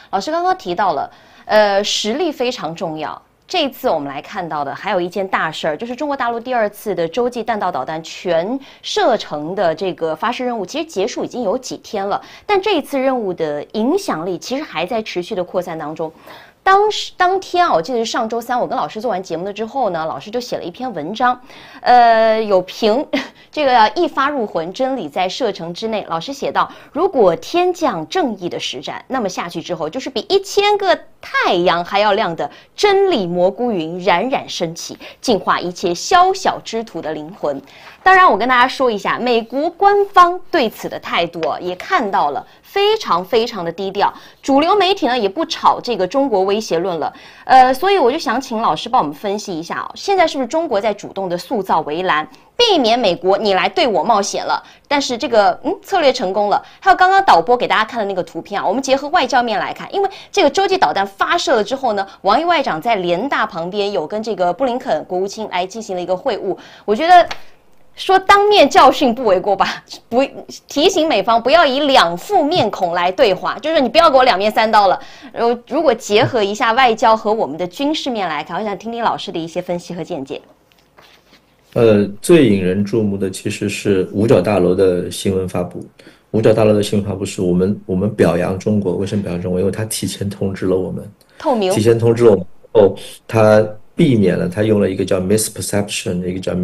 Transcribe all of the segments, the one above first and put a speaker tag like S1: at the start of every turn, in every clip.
S1: 老师刚刚提到了，实力非常重要。这一次我们来看到的还有一件大事儿，就是中国大陆第2次的洲际弹道导弹全射程的这个发射任务，其实结束已经有几天了，但这一次任务的影响力其实还在持续的扩散当中。当天啊，我记得是上周3，我跟老师做完节目了之后呢，老师就写了一篇文章，有评这个一发入魂，真理在射程之内。老师写道，如果天降正义的实战，那么下去之后就是比1000个太阳还要亮的真理蘑菇云冉冉升起，净化一切宵小之徒的灵魂。当然，我跟大家说一下，美国官方对此的态度也看到了，非常非常的低调。主流媒体呢也不炒这个中国威胁论了。所以我就想请老师帮我们分析一下现在是不是中国在主动的塑造围栏，避免美国你来对我冒险了？但是这个策略成功了。还有刚刚导播给大家看的那个图片我们结合外交面来看，因为这个洲际导弹发射了之后呢，王毅外长在联大旁边有跟这个布林肯国务卿来进行了一个会晤，我觉得。说当面教训不为过吧，不提醒美方不要以2副面孔来对话，就是你不要给我2面3刀了。如果结合一下外交和我们的军事面来看，我想听听老师的一些分析和见解。
S2: 最引人注目的其实是五角大楼的新闻发布。五角大楼的新闻发布是我们表扬中国，为什么表扬中国？因为它提前通知了我们，
S1: 透明，
S2: 提前通知了我们后，它避免了，他用了一个叫 misperception， 一个叫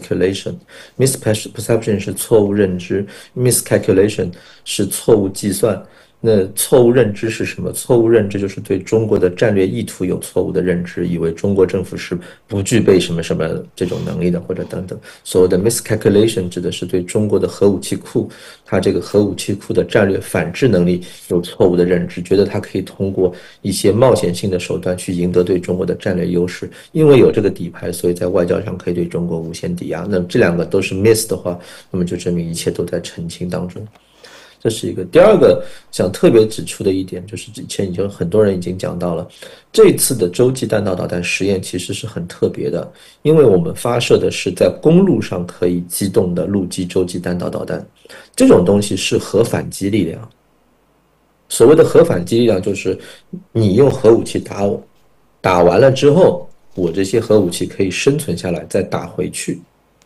S2: miscalculation。misperception 是错误认知， miscalculation 是错误计算。那错误认知是什么？错误认知就是对中国的战略意图有错误的认知，以为中国政府是不具备什么什么这种能力的，或者等等。所谓的 miscalculation 指的是对中国的核武器库，它这个核武器库的战略反制能力有错误的认知，觉得它可以通过一些冒险性的手段去赢得对中国的战略优势。因为有这个底牌，所以在外交上可以对中国无限抵押。那这2个都是 miss 的话，那么就证明一切都在澄清当中。这是一个。第2个想特别指出的一点，就是之前已经很多人已经讲到了，这次的洲际弹道导弹实验其实是很特别的，因为我们发射的是在公路上可以机动的陆基洲际弹道导弹，这种东西是核反击力量。所谓的核反击力量就是你用核武器打我，打完了之后，我这些核武器可以生存下来，再打回去。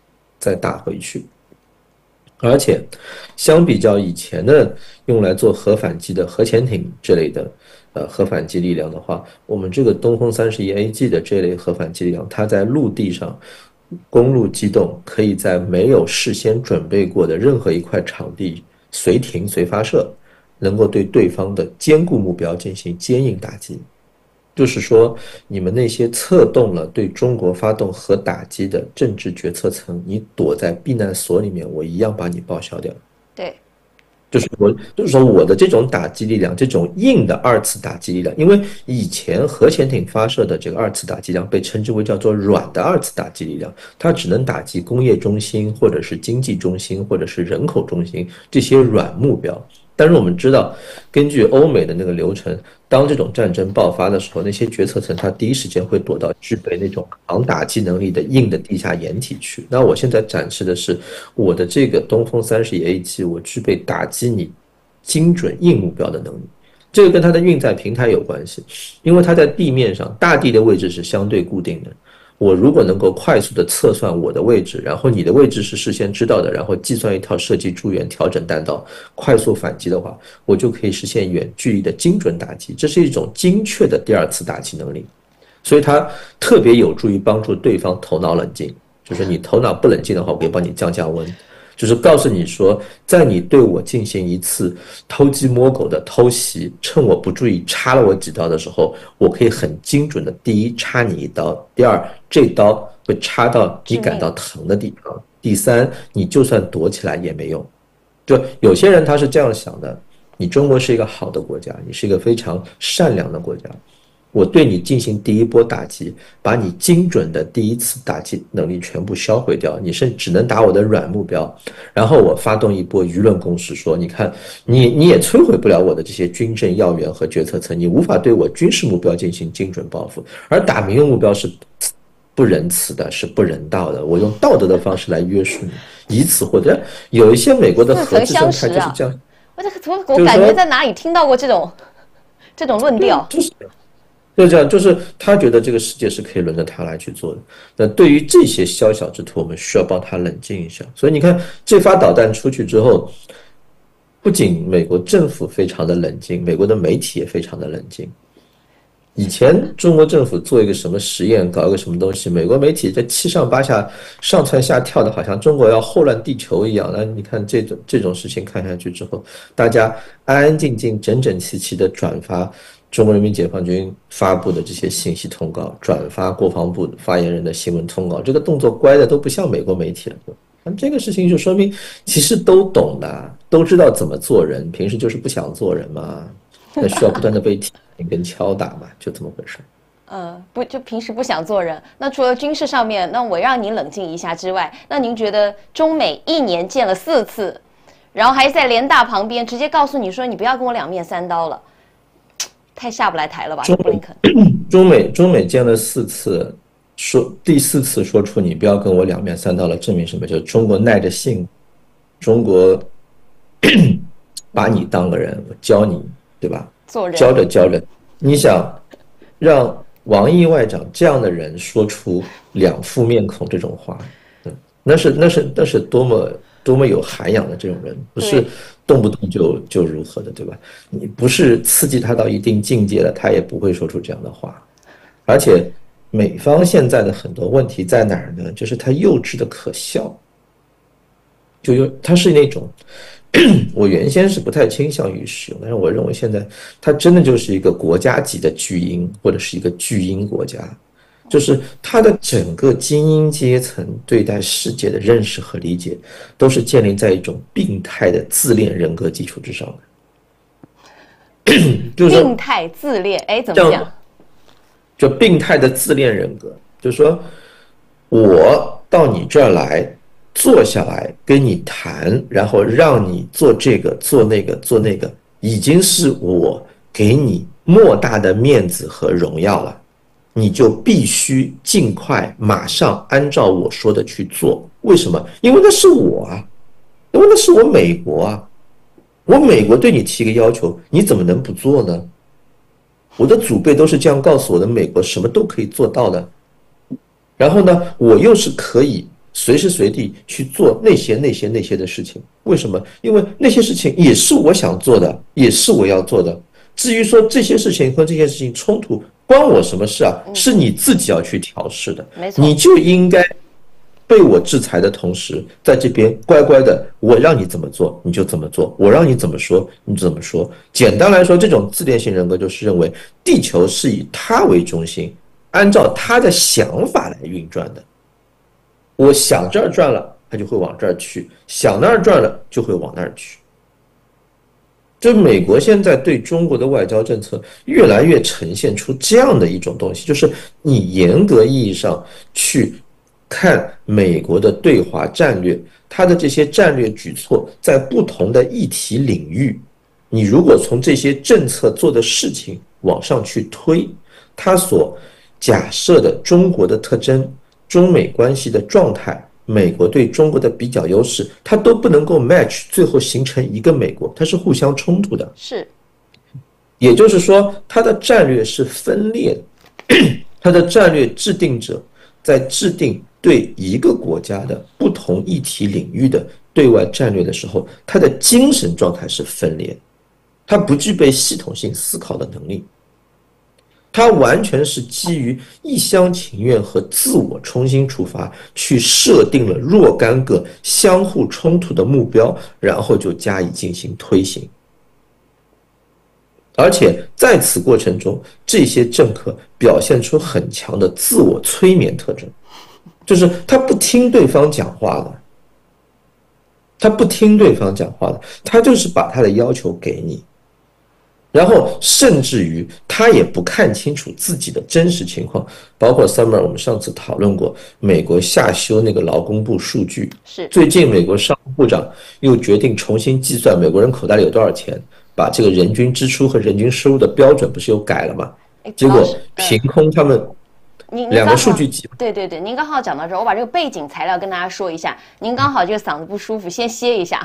S2: 而且相比较以前的用来做核反击的核潜艇这类的核反击力量的话，我们这个东风 31AG 的这类核反击力量，它在陆地上公路机动，可以在没有事先准备过的任何一块场地随停随发射，能够对对方的坚固目标进行坚硬打击。就是说，你们那些策动了对中国发动核打击的政治决策层，你躲在避难所里面，我一样把你报销掉。
S1: 对，
S2: 就是说我的这种打击力量，这种硬的2次打击力量，因为以前核潜艇发射的这个2次打击力量被称之为叫做软的2次打击力量，它只能打击工业中心或者是经济中心或者是人口中心这些软目标。但是我们知道，根据欧美的那个流程，当这种战争爆发的时候，那些决策层他第一时间会躲到具备那种抗打击能力的硬的地下掩体去。那我现在展示的是我的这个东风31AG，我具备打击你精准硬目标的能力。这个跟它的运载平台有关系，因为它在地面上，大地的位置是相对固定的。我如果能够快速的测算我的位置，然后你的位置是事先知道的，然后计算一套射击诸元，调整弹道，快速反击的话，我就可以实现远距离的精准打击。这是一种精确的第2次打击能力，所以它特别有助于帮助对方头脑冷静。就是你头脑不冷静的话，我可以帮你降温。就是告诉你说，在你对我进行一次偷鸡摸狗的偷袭，趁我不注意插了我几刀的时候，我可以很精准的，第一插你1刀，第2这刀会插到你感到疼的地方，第3你就算躲起来也没用。就有些人他是这样想的，你中国是一个好的国家，你是一个非常善良的国家，我对你进行第一波打击，把你精准的第1次打击能力全部销毁掉，你是只能打我的软目标，然后我发动一波舆论攻势，说你看你也摧毁不了我的这些军政要员和决策层，你无法对我军事目标进行精准报复，而打民用目标是不仁慈的，是不人道的，我用道德的方式来约束你，以此获得。有一些美国的核制政派就是这样。
S1: 我感觉在哪里听到过这这种论调。
S2: 就这样，就是他觉得这个世界是可以轮着他来去做的。那对于这些宵小之徒，我们需要帮他冷静一下。所以你看，这发导弹出去之后，不仅美国政府非常的冷静，美国的媒体也非常的冷静。以前中国政府做一个什么实验，搞一个什么东西，美国媒体这七上八下、上蹿下跳的，好像中国要祸乱地球一样。那你看这种事情看下去之后，大家安安静静、整整齐齐的转发中国人民解放军发布的这些信息通告，转发国防部发言人的新闻通告，这个动作乖的都不像美国媒体了。那这个事情就说明，其实都懂的，都知道怎么做人，平时就是不想做人嘛，那需要不断的被提醒跟敲打嘛，就这么回事。
S1: 不就平时不想做人。那除了军事上面，那我让您冷静一下之外，那您觉得中美1年见了4次，然后还在联大旁边直接告诉你说你不要跟我两面三刀了，太下不来台了吧？布林肯。
S2: 中美见了4次，说第4次说出你不要跟我两面三刀了，证明什么？就是中国耐着性，中国把你当个人，我教你，对吧？
S1: 做人
S2: 教着，你想让王毅外长这样的人说出两副面孔这种话，那是多么有涵养的这种人，不是动不动就如何的，对吧？你不是刺激他到一定境界了，他也不会说出这样的话。而且美方现在的很多问题在哪儿呢？就是他幼稚的可笑，他是那种。我原先是不太倾向于使用，但是我认为现在它真的就是一个国家级的巨婴，或者是一个巨婴国家，就是它的整个精英阶层对待世界的认识和理解，都是建立在一种病态的自恋人格基础之上的。就是
S1: 病态自恋，怎么讲？
S2: 就病态的自恋人格，就是说我到你这儿来。坐下来跟你谈，然后让你做这个做那个做那个，已经是我给你莫大的面子和荣耀了，你就必须尽快马上按照我说的去做。为什么？因为那是我啊，因为那是我美国啊，我美国对你提个要求，你怎么能不做呢？我的祖辈都是这样告诉我的，美国什么都可以做到的。然后呢，我又是可以随时随地去做那些的事情。为什么？因为那些事情也是我想做的，也是我要做的。至于说这些事情和这些事情冲突，关我什么事啊？是你自己要去调试的。
S1: 没错，
S2: 你就应该被我制裁的同时，在这边乖乖的，我让你怎么做你就怎么做，我让你怎么说你就怎么说。简单来说，这种自恋型人格就是认为地球是以他为中心，按照他的想法来运转的。我想这儿转了，他就会往这儿去；想那儿转了，就会往那儿去。就美国现在对中国的外交政策越来越呈现出这样的一种东西，就是你严格意义上去看美国的对华战略，它的这些战略举措在不同的议题领域，你如果从这些政策做的事情往上去推，它所假设的中国的特征、中美关系的状态、美国对中国的比较优势，它都不能够 match， 最后形成一个美国，它是互相冲突的。
S1: 是，
S2: 也就是说，它的战略是分裂的，它的战略制定者在制定对一个国家的不同议题领域的对外战略的时候，他的精神状态是分裂，他不具备系统性思考的能力。他完全是基于一厢情愿和自我重新出发，去设定了若干个相互冲突的目标，然后就加以进行推行。而且在此过程中，这些政客表现出很强的自我催眠特征，就是他不听对方讲话的，他就是把他的要求给你。然后甚至于他也不看清楚自己的真实情况，包括 Summer 我们上次讨论过，美国下修那个劳工部数据，
S1: 是
S2: 最近美国商务部长又决定重新计算美国人口袋里有多少钱，把这个人均支出和人均收入的标准不是又改了吗？结果凭空他们两个数据集，
S1: 对，您刚好讲到这儿，我把这个背景材料跟大家说一下。您刚好这个嗓子不舒服，先歇一下哈。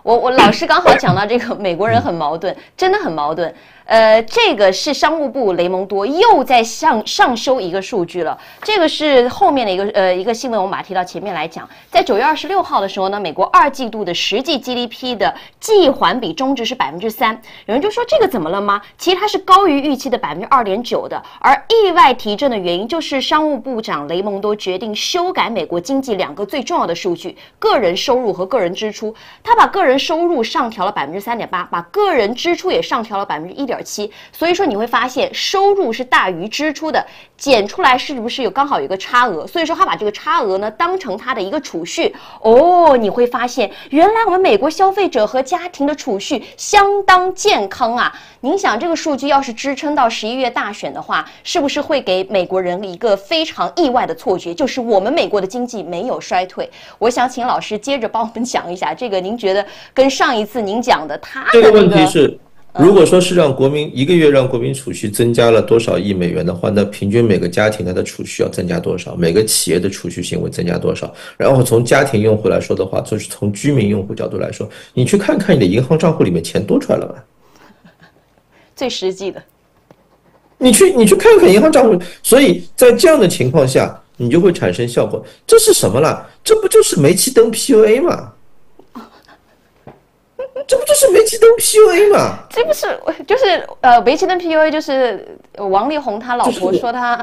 S1: 我老师刚好讲到这个美国人很矛盾，真的很矛盾。这个是商务部雷蒙多又在上修一个数据了。这个是后面的一个新闻，我们把它提到前面来讲。在9月26号的时候呢，美国2季度的实际 GDP 的季环比中值是3%。有人就说这个怎么了吗？其实它是高于预期的2.9%的。而意外提振的原因就是商务部长雷蒙多决定修改美国经济2个最重要的数据：个人收入和个人支出。他把个人收入上调了3.8%，把个人支出也上调了1.7%。所以说你会发现收入是大于支出的，减出来是不是刚好有一个差额？所以说他把这个差额呢当成他的一个储蓄。你会发现原来我们美国消费者和家庭的储蓄相当健康啊！您想这个数据要是支撑到11月大选的话，是不是会给美国人一个非常意外的错觉，就是我们美国的经济没有衰退？我想请老师接着帮我们讲一下这个，您觉得跟上一次您讲的他的
S2: 这个问题是，如果说是让国民一个月让国民储蓄增加了多少亿美元的话，那平均每个家庭它的储蓄要增加多少？每个企业的储蓄行为增加多少？然后从家庭用户来说的话，就是从居民用户角度来说，你去看看你的银行账户里面钱多出来了吗？
S1: 最实际的，
S2: 你去看看银行账户。所以在这样的情况下，你就会产生效果。这是什么啦？这不就是煤气灯 PUA 吗？这不就是煤气灯 PUA 吗？
S1: 这不是就是煤气灯 PUA， 就是王力宏他老婆说他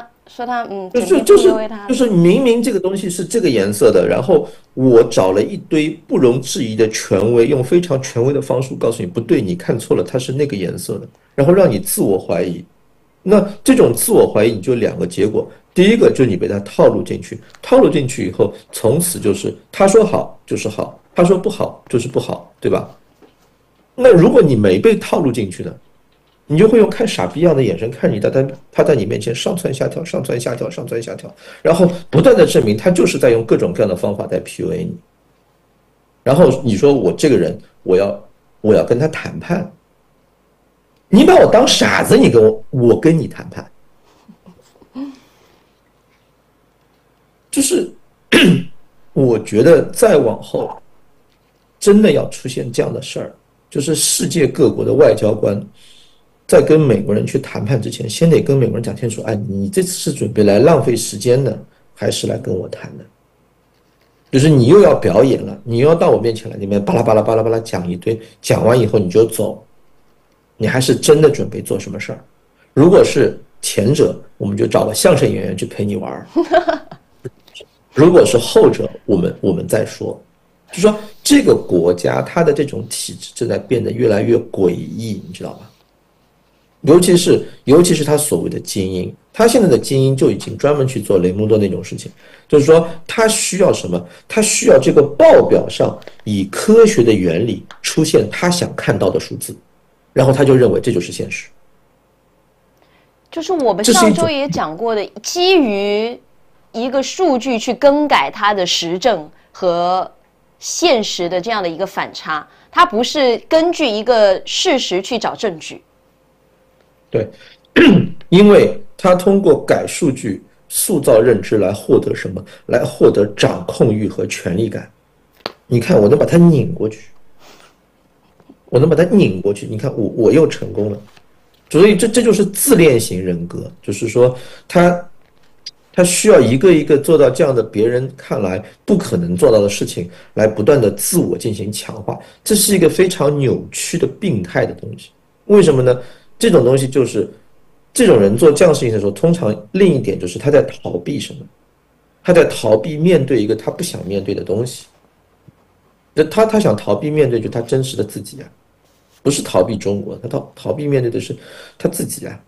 S2: 就是明明这个东西是这个颜色的，然后我找了一堆不容置疑的权威，用非常权威的方式告诉你不对，你看错了，它是那个颜色的，然后让你自我怀疑。那这种自我怀疑你就2个结果，第一个就是你被他套路进去，套路进去以后，从此就是他说好就是好，他说不好就是不好，对吧？那如果你没被套路进去呢，你就会用看傻逼一样的眼神看你的，他在你面前上蹿下跳，上蹿下跳，上蹿下跳，然后不断的证明他就是在用各种各样的方法在 PUA 你。然后你说我这个人，我要跟他谈判，你把我当傻子，我跟你谈判，就是我觉得再往后，真的要出现这样的事儿。就是世界各国的外交官在跟美国人去谈判之前，先得跟美国人讲清楚，你这次是准备来浪费时间呢，还是来跟我谈的？就是你又要表演了，你又要到我面前来，你们巴拉巴拉巴拉巴拉讲一堆，讲完以后你就走，你还是真的准备做什么事儿？如果是前者，我们就找个相声演员去陪你玩；如果是后者，我们再说。就是说这个国家它的这种体制正在变得越来越诡异，你知道吗？尤其是他所谓的精英，他现在的精英就已经专门去做雷蒙多那种事情，就是说他需要什么？他需要这个报表上以科学的原理出现他想看到的数字，然后他就认为这就是现实。
S1: 就是我们上周也讲过的，基于一个数据去更改它的实证和现实的这样的一个反差，它不是根据一个事实去找证据。
S2: 对，因为他通过改数据塑造认知来获得什么？来获得掌控欲和权力感。你看，我能把它拧过去，你看我又成功了。所以这就是自恋型人格，就是说他需要一个一个做到这样的别人看来不可能做到的事情，来不断的自我进行强化。这是一个非常扭曲的病态的东西。为什么呢？这种东西就是这种人做这样的事情的时候，通常另一点就是他在逃避什么？他在逃避面对一个他不想面对的东西。他想逃避面对就他真实的自己啊，不是逃避中国，他逃避面对的是他自己啊，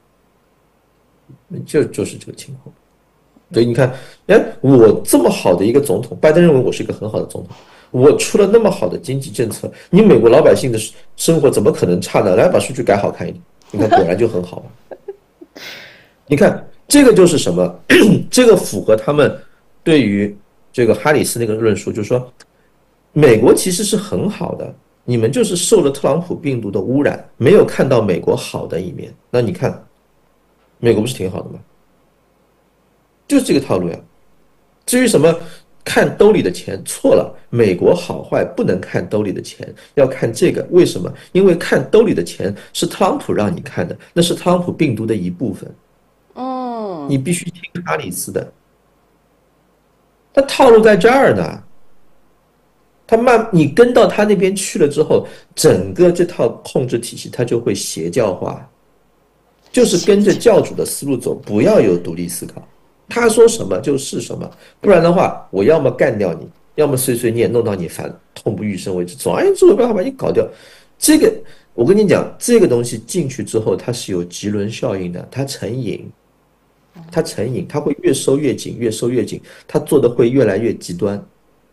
S2: 就是这个情况。所以你看，我这么好的一个总统，拜登认为我是一个很好的总统，我出了那么好的经济政策，你美国老百姓的生活怎么可能差呢？来把数据改好看一点，你看果然就很好了。你看这个就是什么？这个符合他们对于这个哈里斯那个论述，就是说美国其实是很好的，你们就是受了特朗普病毒的污染，没有看到美国好的一面。那你看美国不是挺好的吗？就是这个套路呀。至于什么看兜里的钱错了，美国好坏不能看兜里的钱，要看这个。为什么？因为看兜里的钱是特朗普让你看的，那是特朗普病毒的一部分。你必须听哈里斯的。他套路在这儿呢。你跟到他那边去了之后，整个这套控制体系它就会邪教化，就是跟着教主的思路走，不要有独立思考。他说什么就是什么，不然的话，我要么干掉你，要么碎碎念弄到你烦痛不欲生为止。总而言之，我办法把你搞掉。这个我跟你讲，这个东西进去之后，它是有棘轮效应的，它成瘾，它会越收越紧，越收越紧，它做的会越来越极端。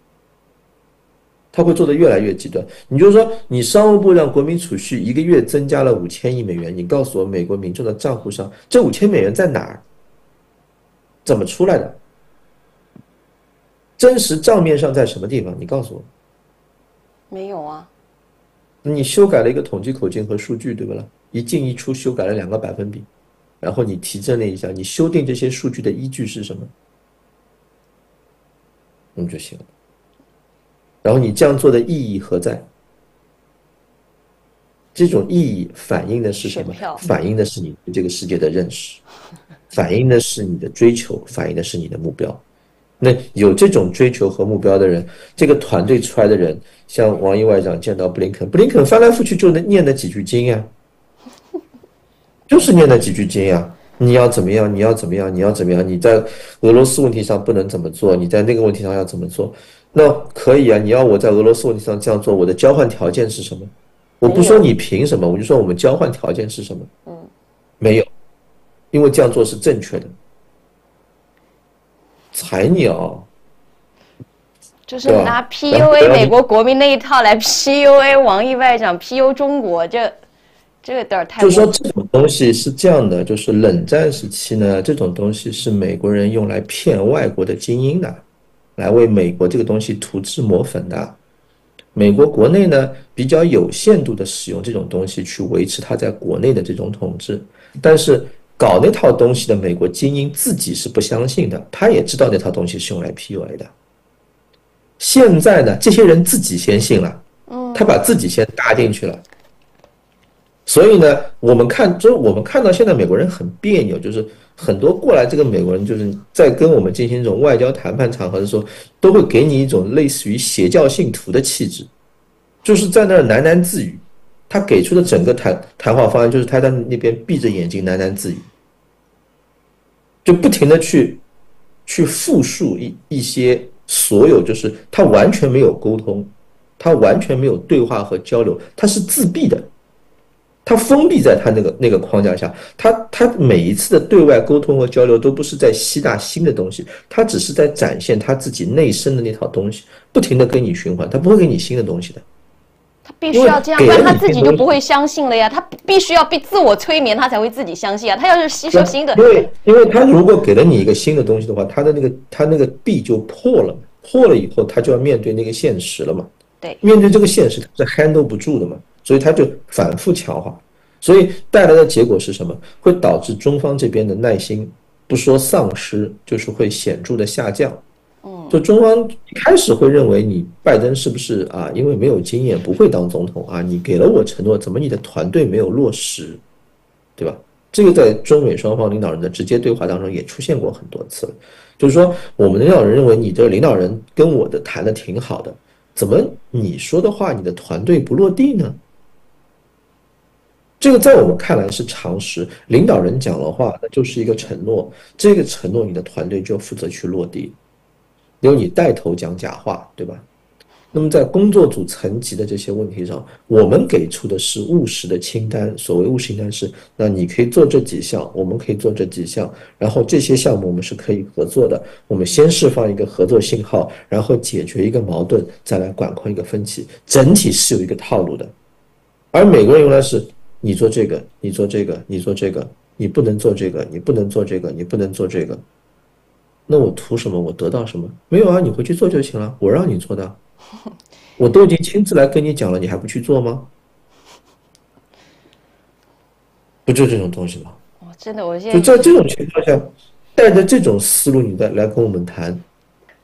S2: 他会做得越来越极端。你就是说，你商务部让国民储蓄一个月增加了$5000亿，你告诉我，美国民众的账户上这$5000在哪儿？怎么出来的？真实账面上在什么地方？你告诉我。
S1: 没有啊。
S2: 你修改了一个统计口径和数据，对不啦？一进一出修改了2个百分比，然后你提证了一下，你修订这些数据的依据是什么？就行了。然后你这样做的意义何在？这种意义反映的是什么？反映的是你对这个世界的认识，反映的是你的追求，反映的是你的目标。那有这种追求和目标的人，这个团队出来的人，像王毅外长见到布林肯翻来覆去就能念那几句经呀，就是念那几句经呀。你要怎么样？你要怎么样？你要怎么样？你在俄罗斯问题上不能怎么做？你在那个问题上要怎么做？那可以啊，你要我在俄罗斯问题上这样做，我的交换条件是什么？我不说你凭什么，我就说我们交换条件是什么？没有，因为这样做是正确的。菜鸟，
S1: 就是拿 PUA 美国国民那一套来 PUA 王毅外长 ，PU 中国，这个有点太……
S2: 就是说这种东西是这样的，就是冷战时期呢，这种东西是美国人用来骗外国的精英的。来为美国这个东西涂脂抹粉的，美国国内呢比较有限度的使用这种东西去维持它在国内的这种统治，但是搞那套东西的美国精英自己是不相信的，他也知道那套东西是用来 PUA 的。现在呢，这些人自己先信了，他把自己先搭进去了。所以呢，我们看到现在美国人很别扭，就是很多过来这个美国人就是在跟我们进行这种外交谈判场合的时候，都会给你一种类似于邪教信徒的气质，就是在那儿喃喃自语。他给出的整个谈话方案就是他在那边闭着眼睛喃喃自语，就不停的去复述一些所有，就是他完全没有沟通，他完全没有对话和交流，他是自闭的。他封闭在他那个框架下，他每一次的对外沟通和交流都不是在吸纳新的东西，他只是在展现他自己内生的那套东西，不停的给你循环，他不会给你新的东西的。
S1: 他必须要这样，不然他自己就不会相信了呀。他必须要被自我催眠，他才会自己相信啊。他要是吸收新的，
S2: 因为他如果给了你一个新的东西的话，他那个壁就破了，破了以后他就要面对那个现实了嘛。
S1: 对，
S2: 面对这个现实，他是 handle 不住的嘛。所以他就反复强化，所以带来的结果是什么？会导致中方这边的耐心不说丧失，就是会显著的下降。就中方一开始会认为你拜登是不是啊？因为没有经验不会当总统啊？你给了我承诺，怎么你的团队没有落实，对吧？这个在中美双方领导人的直接对话当中也出现过很多次了。就是说，我们的领导人认为你的领导人跟我的谈的挺好的。怎么你说的话，你的团队不落地呢？这个在我们看来是常识。领导人讲了话，那就是一个承诺，这个承诺你的团队就负责去落地。因为你带头讲假话，对吧？那么在工作组层级的这些问题上，我们给出的是务实的清单。所谓务实清单是，那你可以做这几项，我们可以做这几项，然后这些项目我们是可以合作的。我们先释放一个合作信号，然后解决一个矛盾，再来管控一个分歧，整体是有一个套路的。而美国人用来是，你做这个，你做这个，你做这个，你不能做这个，你不能做这个，你不能做这个。那我图什么？我得到什么？没有啊，你回去做就行了，我让你做的。我都已经亲自来跟你讲了，你还不去做吗？不就这种东西吗？
S1: 真的，我现
S2: 在就在这种情况下，带着这种思路，你再来跟我们谈，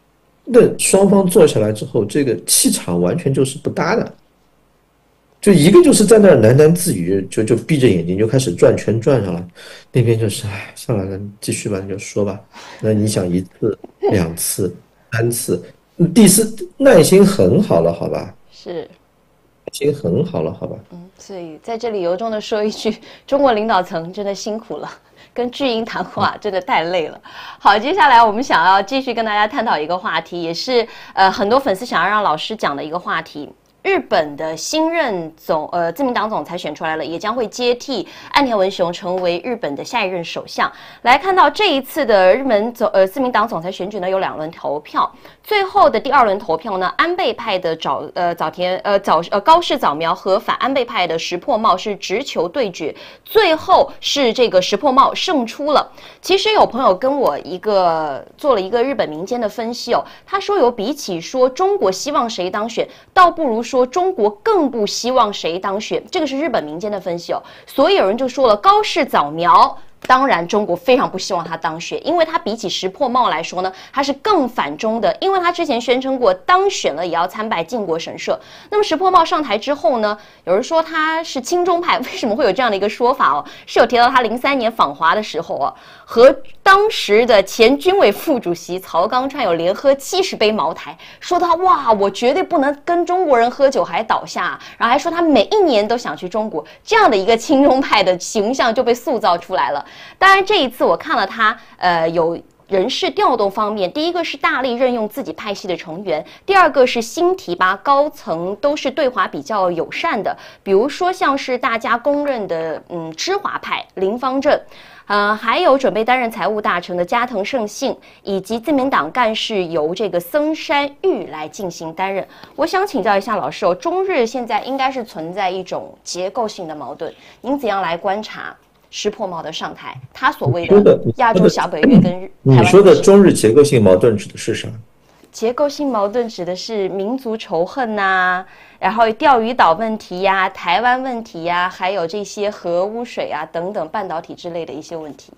S2: 那双方坐下来之后，这个气场完全就是不搭的。就一个就是在那儿喃喃自语，就闭着眼睛就开始转圈转上了，那边就是哎，上来了，继续吧，你就说吧。那你想一次、两次、三次，第四耐心很好了，好吧？
S1: 是，
S2: 耐心很好了，好吧？
S1: 所以在这里由衷的说一句，中国领导层真的辛苦了，跟巨婴谈话真的太累了。好，接下来我们想要继续跟大家探讨一个话题，也是很多粉丝想要让老师讲的一个话题。日本的新任自民党总裁选出来了，也将会接替岸田文雄成为日本的下一任首相。来看到这一次的自民党总裁选举呢，有2轮投票，最后的第2轮投票呢，安倍派的高市早苗和反安倍派的石破茂是直球对决，最后是这个石破茂胜出了。其实有朋友跟我做了一个日本民间的分析哦，他说比起说中国希望谁当选，倒不如说中国更不希望谁当选，这个是日本民间的分析哦。所以有人就说了，高市早苗当然中国非常不希望他当选，因为他比起石破茂来说呢，他是更反中的，因为他之前宣称过当选了也要参拜靖国神社。那么石破茂上台之后呢，有人说他是亲中派，为什么会有这样的一个说法哦？是有提到他03年访华的时候和当时的前军委副主席曹纲川有连喝70杯茅台，说他哇，我绝对不能跟中国人喝酒还倒下，然后还说他每一年都想去中国，这样的一个亲中派的形象就被塑造出来了。当然这一次我看了他有人事调动方面，第一个是大力任用自己派系的成员，第二个是新提拔高层都是对华比较友善的，比如说像是大家公认的知华派林芳正，还有准备担任财务大臣的加藤胜信，以及自民党干事由这个森山裕来进行担任。我想请教一下老师中日现在应该是存在一种结构性的矛盾，您怎样来观察石破茂的上台，他所谓的亚洲小北约跟台湾，
S2: 你说的中日结构性矛盾指的是啥？
S1: 结构性矛盾指的是民族仇恨然后钓鱼岛问题台湾问题还有这些核污水等等半导体之类的一些问题。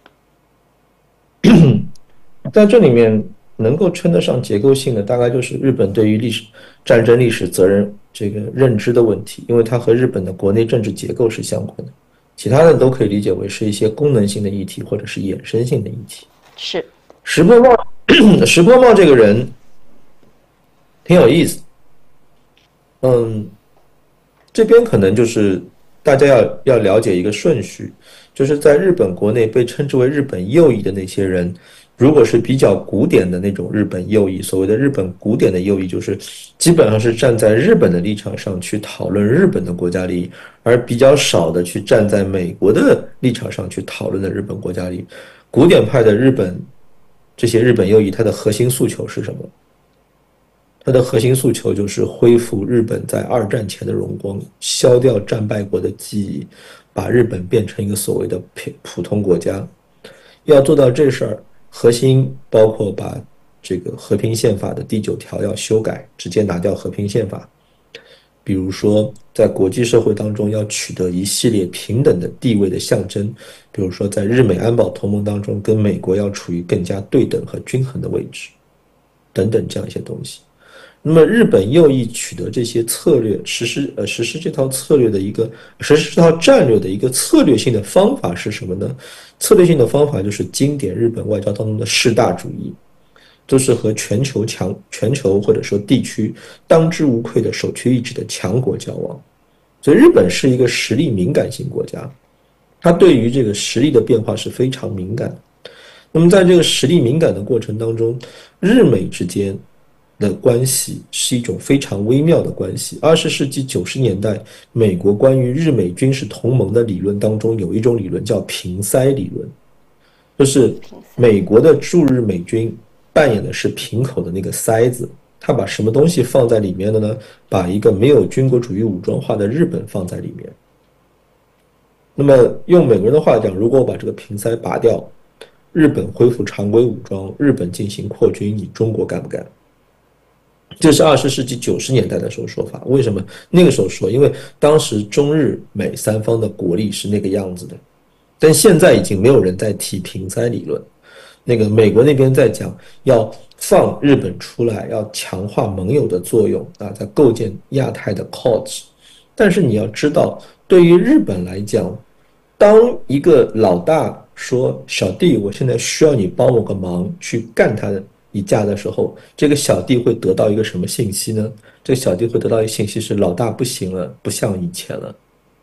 S2: 在这里面能够称得上结构性的，大概就是日本对于战争历史责任这个认知的问题，因为它和日本的国内政治结构是相关的。其他的都可以理解为是一些功能性的议题或者是衍生性的议题。
S1: 是
S2: 石破茂这个人挺有意思。这边可能就是大家要了解一个顺序，就是在日本国内被称之为日本右翼的那些人，如果是比较古典的那种日本右翼，所谓的日本古典的右翼，就是基本上是站在日本的立场上去讨论日本的国家利益，而比较少的去站在美国的立场上去讨论的日本国家利益。古典派的这些日本右翼，它的核心诉求是什么？它的核心诉求就是恢复日本在2战前的荣光，消掉战败国的记忆，把日本变成一个所谓的普通国家。要做到这事儿，核心包括把这个和平宪法的第9条要修改，直接拿掉和平宪法。比如说在国际社会当中要取得一系列平等的地位的象征，比如说在日美安保同盟当中跟美国要处于更加对等和均衡的位置等等这样一些东西。那么日本右翼取得这些策略，实施这套策略的实施这套战略的一个策略性的方法是什么呢？策略性的方法就是经典日本外交当中的势大主义，都是和全球或者说地区当之无愧的首屈一指的强国交往。所以日本是一个实力敏感型国家，它对于这个实力的变化是非常敏感的。那么在这个实力敏感的过程当中，日美之间的关系是一种非常微妙的关系。20世纪90年代，美国关于日美军事同盟的理论当中有一种理论叫瓶塞理论，就是美国的驻日美军扮演的是瓶口的那个塞子，他把什么东西放在里面的呢？把一个没有军国主义武装化的日本放在里面。那么用美国人的话讲，如果我把这个瓶塞拔掉，日本恢复常规武装，日本进行扩军，你中国干不干？这是20世纪90年代的时候说法。为什么那个时候说？因为当时中日美三方的国力是那个样子的，但现在已经没有人在提瓶塞理论。那个美国那边在讲要放日本出来，要强化盟友的作用啊，在构建亚太的 Quad。但是你要知道，对于日本来讲，当一个老大说小弟，我现在需要你帮我个忙，去干他一架的时候，这个小弟会得到一个什么信息呢？这个小弟会得到一个信息是老大不行了，不像以前了。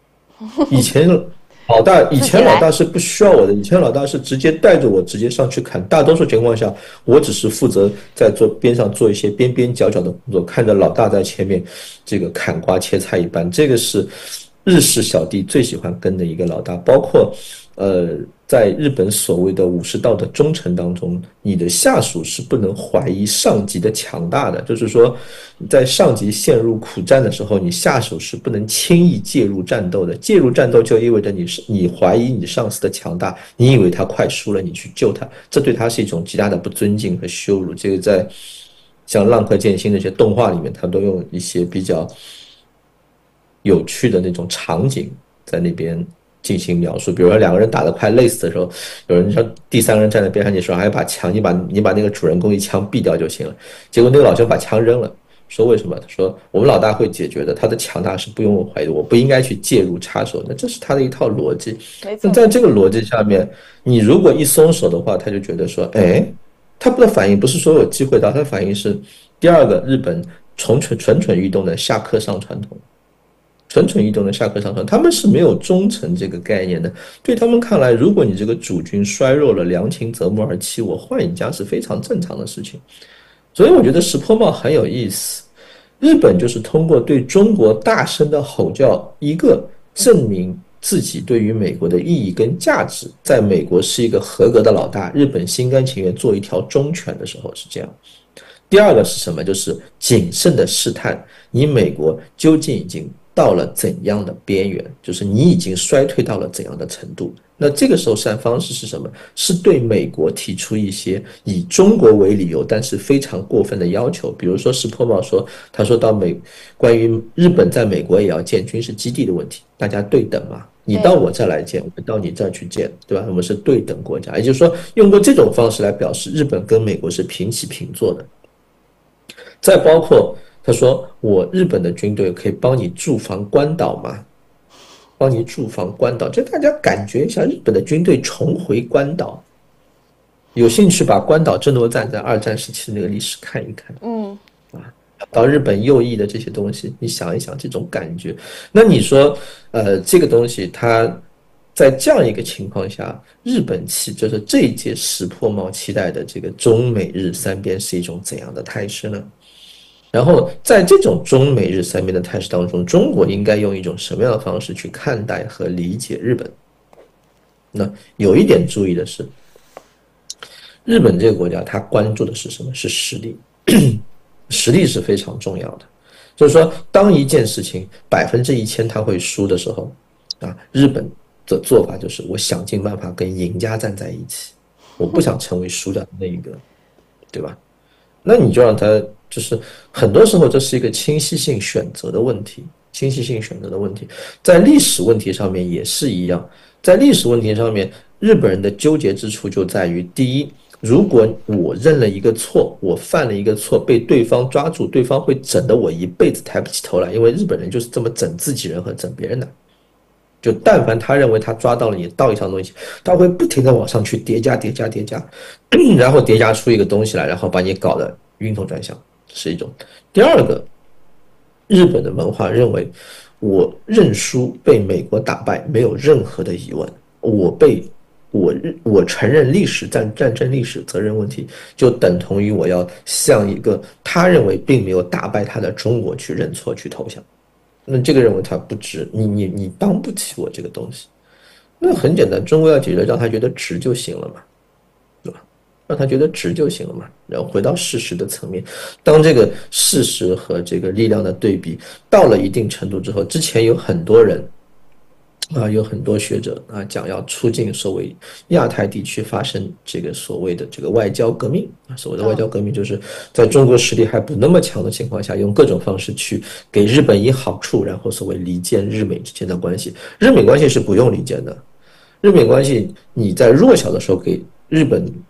S2: 以前老大是不需要我的，以前老大是直接带着我直接上去砍，大多数情况下我只是负责在边上做一些边边角角的工作，看着老大在前面这个砍瓜切菜一般。这个是日式小弟最喜欢跟的一个老大，包括在日本所谓的武士道的忠诚当中，你的下属是不能怀疑上级的强大的，就是说在上级陷入苦战的时候，你下属是不能轻易介入战斗的。介入战斗就意味着你怀疑你上司的强大，你以为他快输了，你去救他，这对他是一种极大的不尊敬和羞辱。这个在像《浪客剑心》那些动画里面，他都用一些比较有趣的那种场景在那边进行描述。比如说两个人打得快累死的时候，有人说第三个人站在边上，你说还有把枪，你把那个主人公一枪毙掉就行了。结果那个老兄把枪扔了，说为什么？他说我们老大会解决的，他的强大是不用我怀疑的，我不应该去介入插手。那这是他的一套逻辑。那在这个逻辑下面，你如果一松手的话，他就觉得说，哎，他的反应不是说有机会到，他的反应是第二个，日本蠢欲动的下课上传统。蠢欲动的下课上传，他们是没有忠诚这个概念的。对他们看来，如果你这个主君衰弱了，良禽择木而栖，我换一家是非常正常的事情。所以我觉得石破茂很有意思。日本就是通过对中国大声的吼叫，一个证明自己对于美国的意义跟价值，在美国是一个合格的老大，日本心甘情愿做一条忠犬的时候是这样。第二个是什么？就是谨慎的试探你美国究竟已经到了怎样的边缘，就是你已经衰退到了怎样的程度。那这个时候善方式是什么？是对美国提出一些以中国为理由但是非常过分的要求。比如说石破茂说，他说到关于日本在美国也要建军事基地的问题，大家对等嘛，你到我这来建，我到你这儿去建，对吧？我们是对等国家，也就是说用过这种方式来表示日本跟美国是平起平坐的。再包括他说我日本的军队可以帮你驻防关岛吗？帮你驻防关岛，就大家感觉一下日本的军队重回关岛。有兴趣把关岛争夺战在二战时期的那个历史看一看。到日本右翼的这些东西，你想一想这种感觉。那你说这个东西它在这样一个情况下，日本就是这一届石破茂期待的这个中美日三边是一种怎样的态势呢？然后在这种中美日三边的态势当中，中国应该用一种什么样的方式去看待和理解日本？那有一点注意的是，日本这个国家它关注的是什么？是实力。实力是非常重要的。就是说当一件事情1000%它会输的时候日本的做法就是我想尽办法跟赢家站在一起，我不想成为输掉的那一个，对吧？那你就让他就是很多时候这是一个清晰性选择的问题，清晰性选择的问题，在历史问题上面也是一样。在历史问题上面，日本人的纠结之处就在于，第一，如果我认了一个错，我犯了一个错，被对方抓住，对方会整得我一辈子抬不起头来，因为日本人就是这么整自己人和整别人的。就但凡他认为他抓到了你道义上的东西，他会不停地往上去叠加，然后叠加出一个东西来，然后把你搞得晕头转向，是一种。第二个，日本的文化认为我认输被美国打败没有任何的疑问，我承认战争历史责任问题，就等同于我要向一个他认为并没有打败他的中国去认错去投降。那这个认为他不值，你帮不起我这个东西。那很简单，中国要解决让他觉得值就行了嘛，对吧？让他觉得值就行了嘛。然后回到事实的层面，当这个事实和这个力量的对比到了一定程度之后，之前有很多人有很多学者讲要促进所谓亚太地区发生这个所谓的这个外交革命。所谓的外交革命就是在中国实力还不那么强的情况下，用各种方式去给日本以好处，然后所谓离间日美之间的关系。日美关系是不用离间的，日美关系你在弱小的时候给日本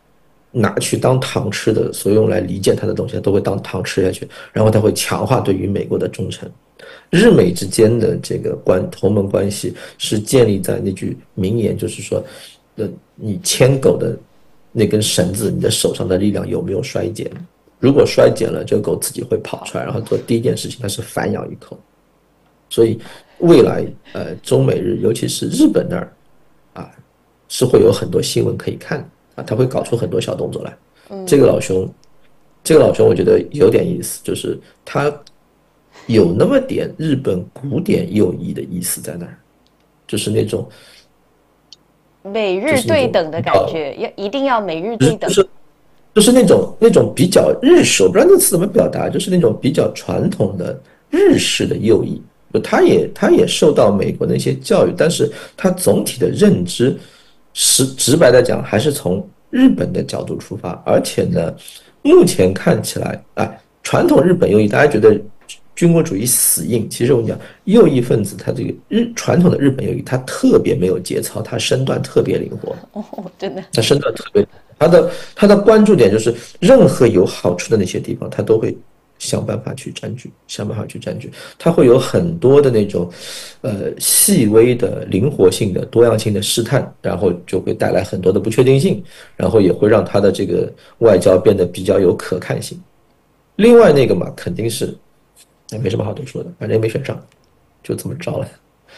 S2: 拿去当糖吃的，所有用来离间他的东西，他都会当糖吃下去，然后他会强化对于美国的忠诚。日美之间的这个同盟关系是建立在那句名言，就是说，你牵狗的那根绳子，你的手上的力量有没有衰减？如果衰减了，这个狗自己会跑出来，然后做第一件事情，它是反咬一口。所以未来中美日，尤其是日本那儿啊，是会有很多新闻可以看啊，他会搞出很多小动作来。这个老兄我觉得有点意思，就是他有那么点日本古典右翼的意思在那儿，就是那种
S1: 美日对等的感觉，一定要美日对等，
S2: 就是那种比较日式，我不知道那词怎么表达，就是那种比较传统的日式的右翼。他也受到美国的一些教育，但是他总体的认知是直白的讲，还是从日本的角度出发。而且呢，目前看起来传统日本右翼大家觉得军国主义死硬，其实我跟你讲，右翼分子他这个传统的日本右翼，他特别没有节操，他身段特别灵活。
S1: 真的，
S2: 他身段特别，他的关注点就是任何有好处的那些地方，他都会想办法去占据，它会有很多的那种，细微的灵活性的多样性的试探，然后就会带来很多的不确定性，然后也会让它的这个外交变得比较有可看性。另外那个嘛，肯定是，没什么好多说的，反正也没选上，就这么着了。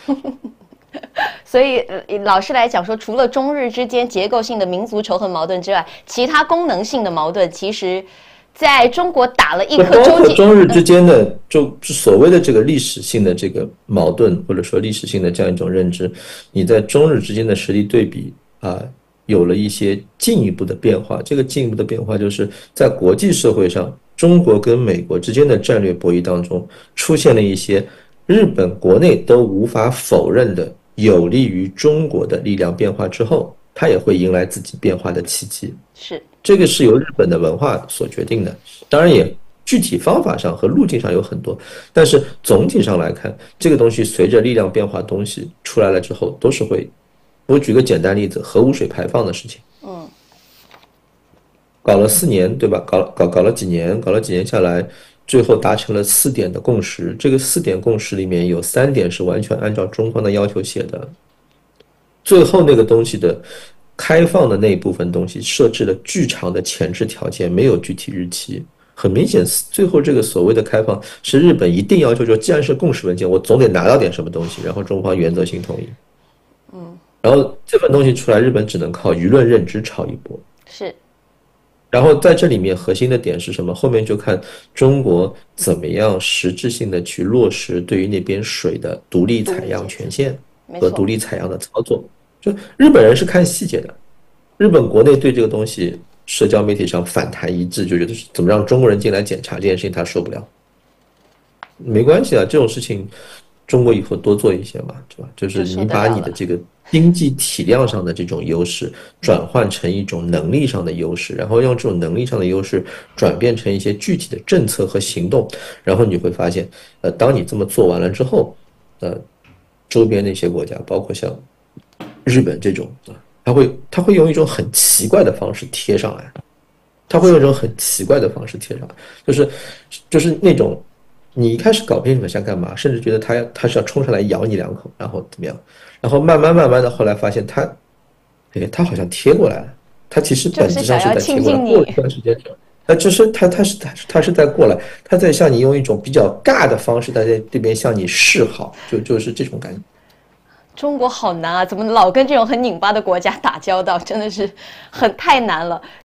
S1: 所以老师来讲说，除了中日之间结构性的民族仇恨矛盾之外，其他功能性的矛盾其实在中国打了一颗
S2: 包括中日之间的就是所谓的这个历史性的这个矛盾，或者说历史性的这样一种认知，你在中日之间的实力对比有了一些进一步的变化。这个进一步的变化就是在国际社会上，中国跟美国之间的战略博弈当中出现了一些日本国内都无法否认的有利于中国的力量变化之后，它也会迎来自己变化的契机。
S1: 是。
S2: 这个是由日本的文化所决定的，当然也具体方法上和路径上有很多，但是总体上来看，这个东西随着力量变化东西出来了之后，都是会。我举个简单例子，核污水排放的事情，搞了4年，对吧？搞了几年下来，最后达成了4点的共识。这个4点共识里面有3点是完全按照中方的要求写的，最后那个东西的开放的那一部分东西设置了巨长的前置条件，没有具体日期。很明显，最后这个所谓的开放是日本一定要求说，既然是共识文件，我总得拿到点什么东西，然后中方原则性同意。然后这份东西出来，日本只能靠舆论认知炒一波。
S1: 是。
S2: 然后在这里面核心的点是什么？后面就看中国怎么样实质性的去落实对于那边水的独立采样权限和独立采样的操作。就日本人是看细节的，日本国内对这个东西社交媒体上反弹一致，就觉得是怎么让中国人进来检查这件事情他受不了。没关系啊，这种事情中国以后多做一些嘛，对吧？就是你把你的这个经济体量上的这种优势转换成一种能力上的优势，然后用这种能力上的优势转变成一些具体的政策和行动，然后你会发现，当你这么做完了之后，周边那些国家，包括像日本这种，他会用一种很奇怪的方式贴上来，就是那种。你一开始搞不清楚想干嘛，甚至觉得他是要冲上来咬你2口，然后怎么样？然后慢慢的，后来发现他好像贴过来了，他其实本质上是在贴过来。过一段时间之后，就是他是在过来，他在向你用一种比较尬的方式，在这边向你示好，就是这种感觉。
S1: 中国好难啊，怎么老跟这种很拧巴的国家打交道，真的是太难了。